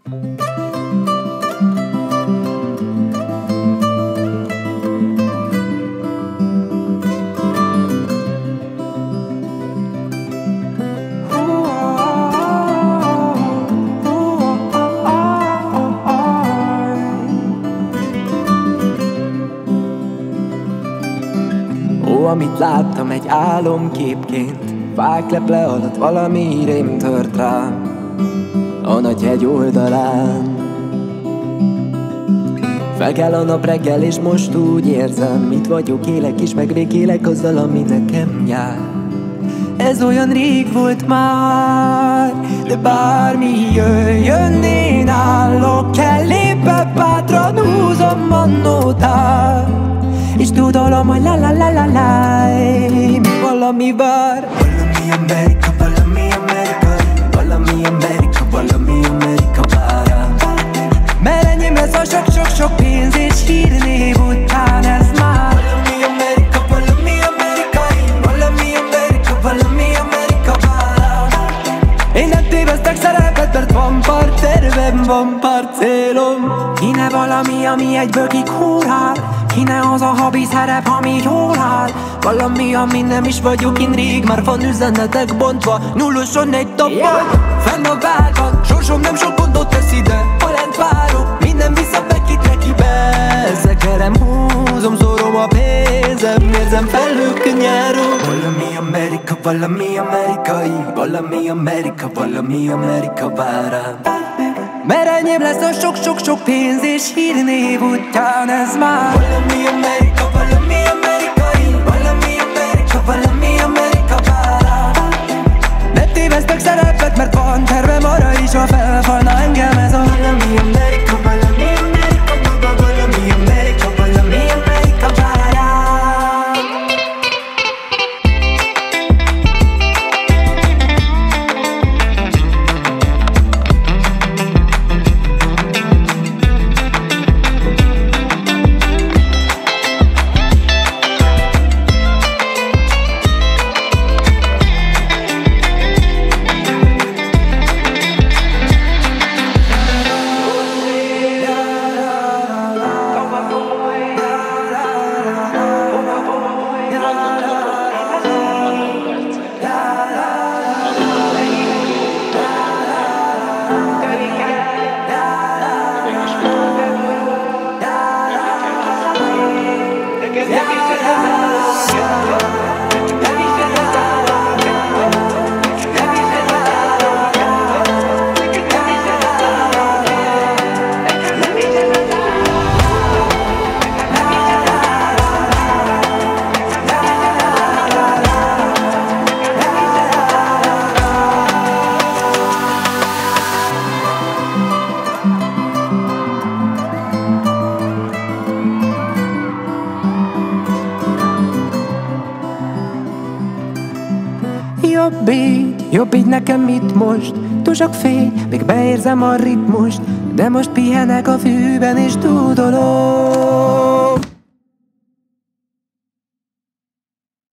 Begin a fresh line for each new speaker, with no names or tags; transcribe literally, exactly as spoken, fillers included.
Ó, amit láttam egy álomképként, fákleple alatt valami rém tört rám a nagy hegy oldalán. Fel kell a nap reggel, és most úgy érzem, itt vagyok, élek és megvégélek azzal, ami nekem jár. Ez olyan rég volt már, de bármi jöjjön, én állok ellébe, bátran húzom a nótát, és tudalom, hogy la la la la la, valami vár.
Valami Amerika, valami Amerika, valami Amerika, valami Amerika vár.
Mert enyém lesz a sok-sok-sok pénz és hírnév után ez már.
Valami Amerika, valami Amerika, valami Amerika, valami Amerika vár.
Én nem tévesztek szerepet, mert van pár tervem, van pár célom. Kéne valami, ami egyből kikúrál, kéne az a habi szerep, ami jól áll. Valami, ami nem is vagyok én rég, már van üzenetek bontva, nulloson egy tappa, yeah. Fenn a várban, sorsom nem sok gondot tesz ide. Ha lent várok, minden vissza bekitre-kibe. Szekerem húzom, szorom a pénzem, érzem felhők nyáron.
Valami Amerika, valami amerikai, valami Amerika, valami Amerika vár.
Mert enyém lesz a sok-sok-sok pénz és hírnév után ez már.
Valami Amerika, valami amerikai, valami Amerika, valami Amerika vár.
Ne tévesztek szerepet, mert van tervem arra is, ha felfalna engem ez a
valami Amerika, valami Amerika, valami Amerika, valami Amerika vár.
Jobb így, jobb így nekem itt most. Túl sok fény, még beérzem a ritmust, de most pihenek a fűben és tudolom.